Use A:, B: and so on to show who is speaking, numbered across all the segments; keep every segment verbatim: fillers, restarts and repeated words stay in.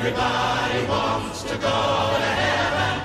A: Everybody wants to go to heaven.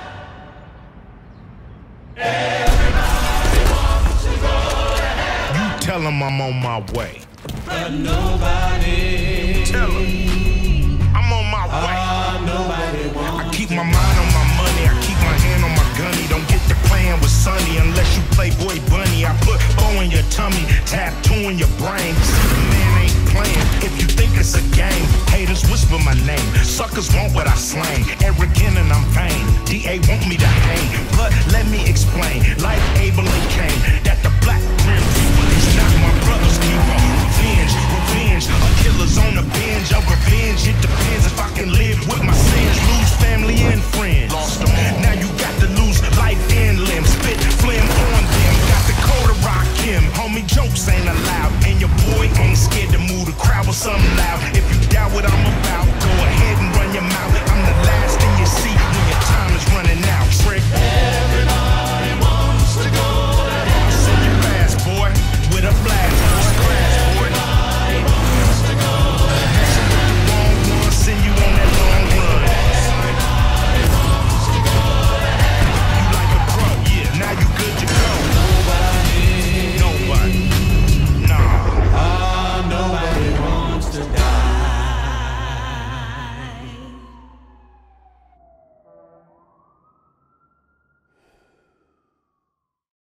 A: Everybody wants to go to heaven.
B: You tell them I'm on my way.
A: But nobody.
B: Tell them I'm on my way.
A: Uh, nobody wants
B: I keep my mind on my money. I keep my hand on my gunny. Don't get to playing with Sonny unless you play Boy Bunny. I put bow in your tummy, tattoo in your brain. The man ain't playing if you think it's a game. Haters whisper my name. Suckers want what I slang. Arrogant and I'm vain. D A want me to hang. But let me explain. Like Abel and Cain, that the black grim people is not my brother's keeper. Revenge, revenge. A killer's on the binge of revenge. It depends.